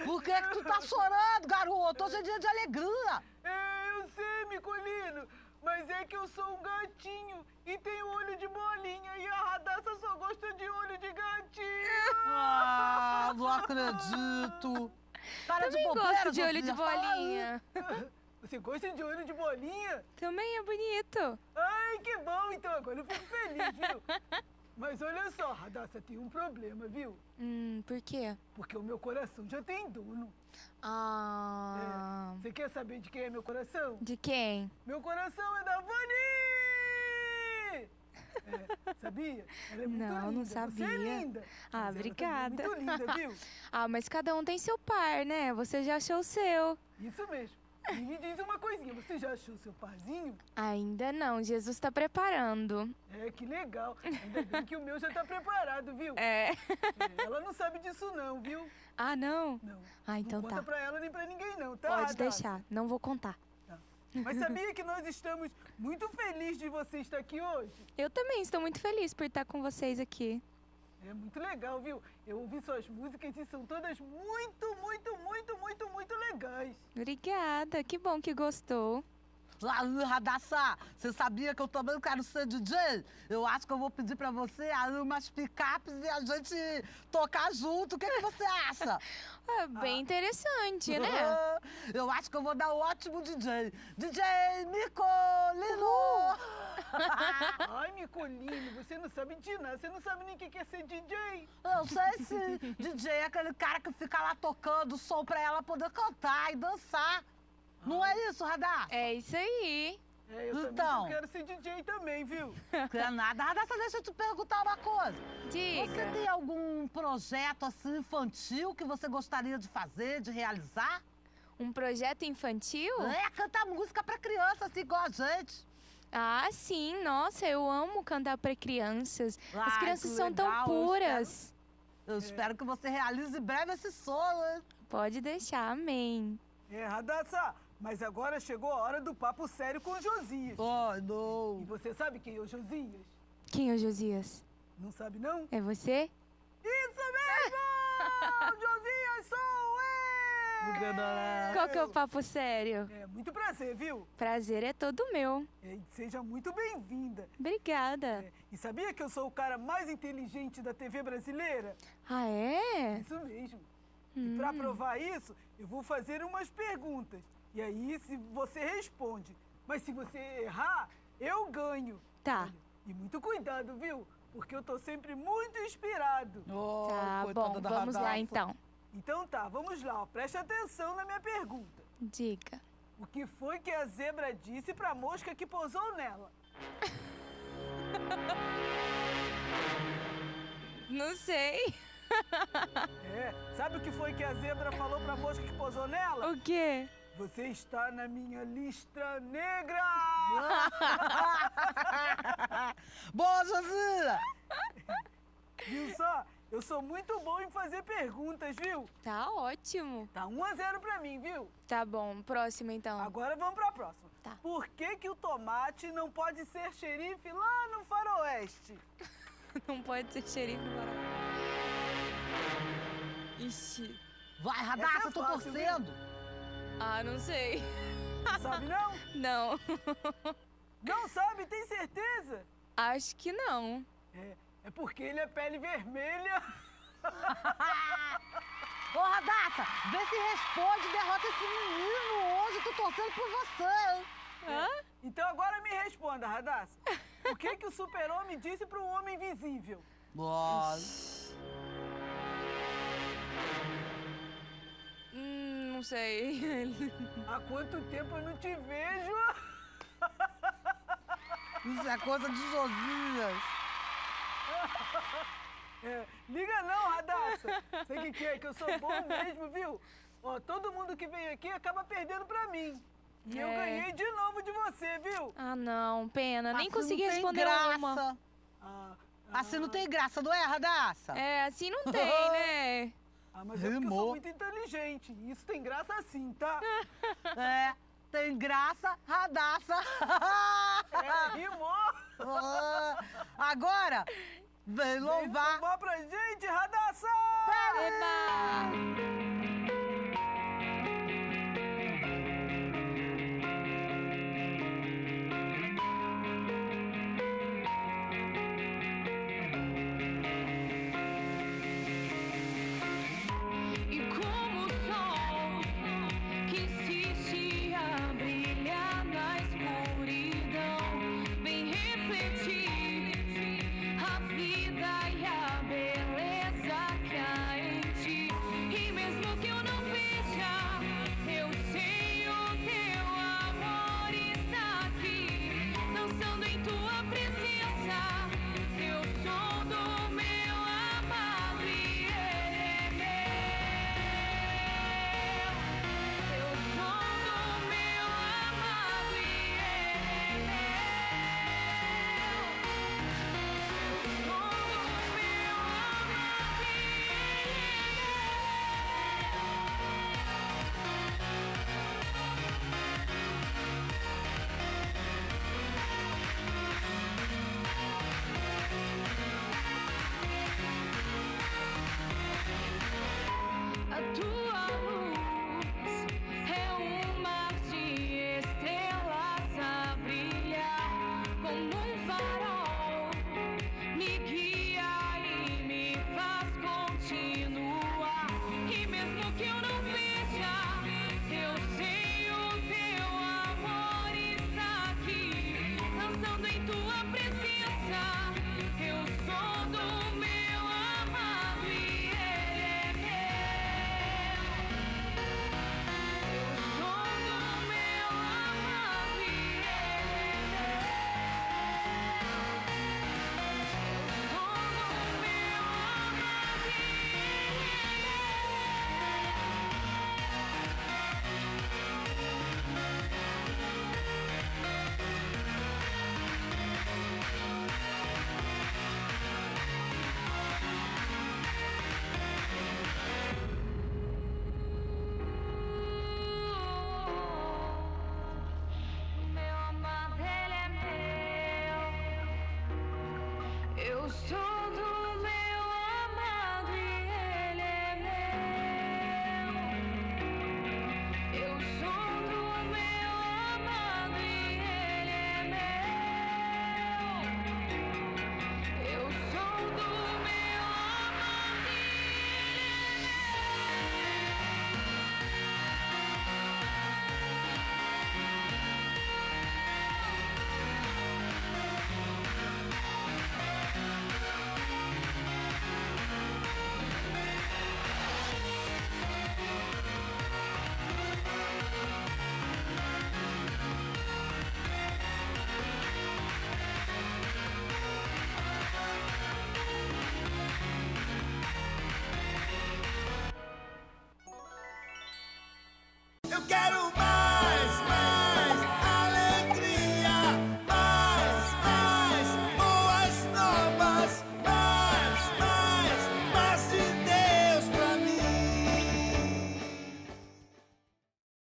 Por que tu tá chorando, garoto? Hoje é dia de alegria. Eu sei, Micolino, mas é que eu sou um gatinho e tenho olho de bolinha e a Radassa só gosta de olho de gatinho. Ah, não acredito. Para Também de bobeira, gosto de olho de Josinha. Fala aí. bolinha. Você gosta de olho de bolinha? Também é bonito. Ai, que bom, então agora eu fico feliz, viu? Mas olha só, Radassa, tem um problema, viu? Por quê? Porque o meu coração já tem dono. Ah... Você quer saber de quem é meu coração? De quem? Meu coração é da Vani! Sabia? Ela é muito linda. Não Você sabia. é linda. Ah, Mas obrigada. ela também é muito linda, viu? Ah, mas cada um tem seu par, né? Você já achou o seu. Isso mesmo. E me diz uma coisinha, você já achou seu parzinho? Ainda não, Jesus está preparando. Que legal. Ainda bem que o meu já tá preparado, viu? Ela não sabe disso não, viu? Ah, não? Não. Ah, então não tá. conta pra ela nem pra ninguém não, tá? Pode Radassa? deixar, não vou contar. Mas sabia que nós estamos muito felizes de você estar aqui hoje? Eu também estou muito feliz por estar com vocês aqui. É muito legal, viu? Eu ouvi suas músicas e são todas muito, muito, muito, muito, muito legais. Obrigada, que bom que gostou. Aí, Radassa, você sabia que eu também quero ser DJ? Eu acho que eu vou pedir pra você aí umas picapes e a gente tocar junto. O que você acha? É bem interessante, né? Eu acho que eu vou dar um ótimo DJ. DJ Micolino! Ai, Micolino, você não sabe de nada. Você não sabe nem o que é ser DJ. Eu sei sim. DJ é aquele cara que fica lá tocando som pra ela poder cantar e dançar. Não é isso, Radassa? É isso aí. Eu Então. também quero ser DJ também, viu? Não é nada. Radassa, deixa eu te perguntar uma coisa. Diga. Você tem algum projeto assim infantil que você gostaria de fazer, de realizar? Um projeto infantil? Cantar música pra criança, assim, igual a gente. Ah, sim. Nossa, eu amo cantar para crianças. As Ai, crianças que são tão legal, puras. Eu espero que você realize em breve esse sonho, hein? Pode deixar, amém. Radassa, mas agora chegou a hora do papo sério com o Josias. Ai, não. E você sabe quem é o Josias? Quem é o Josias? Não sabe, não? É você? Isso mesmo! Josias sou eu! Qual que é o papo sério? Muito prazer, viu? Prazer é todo meu. Seja muito bem-vinda. Obrigada. E sabia que eu sou o cara mais inteligente da TV brasileira? Ah, é? Isso mesmo. E pra provar isso, eu vou fazer umas perguntas. E aí, se você responde. Mas se você errar, eu ganho. Tá. Olha, e muito cuidado, viu? Porque eu tô sempre muito inspirado. Tá bom, vamos lá então. Então tá, vamos lá. Ó. Preste atenção na minha pergunta. Diga. O que foi que a zebra disse pra mosca que pousou nela? Não sei. Sabe o que foi que a zebra falou pra mosca que pousou nela? O quê? Você está na minha lista negra! Boa, Josia! Viu só? Eu sou muito bom em fazer perguntas, viu? Tá ótimo. Tá 1-0 pra mim, viu? Tá bom, próximo então. Agora vamos pra próxima. Tá. Por que o tomate não pode ser xerife lá no faroeste? Não pode ser xerife agora. Ixi. Vai, Radassa, eu tô fácil, torcendo. Ah, não sei. Não sabe não? Não. Não sabe, tem certeza? Acho que não. É porque ele é pele vermelha. Ô, Radassa, vê se responde e derrota esse menino hoje. Eu tô torcendo por você, hein? Então agora me responda, Radassa. O que o super-homem disse pro homem invisível? Nossa. Não sei. Há quanto tempo eu não te vejo? Isso é coisa de Josias. Liga não, Radassa. Sei o que é, que eu sou bom mesmo, viu? Ó, todo mundo que vem aqui acaba perdendo pra mim. E eu ganhei de novo de você, viu? Ah, não, pena. Nem Assim consegui não tem responder graça. uma. Assim não tem graça, não é, Radassa? É, assim não tem, né? Mas é porque eu sou muito inteligente. Isso tem graça assim, tá? Tem graça, Radassa. Rimou. Agora, vem louvar. Vem louvar pra gente, Radassa! Eba! Tua luz é um mar de estrelas a brilhar como um farol. Me guia e me faz continuar. E mesmo que eu não veja, eu sei o teu amor está aqui, dançando em tua presença. Eu sou do meu amado e ele é meu. Eu sou do meu amado e ele é meu. Eu sou do meu amado e ele meu amado, ele é meu. Eu sou do meu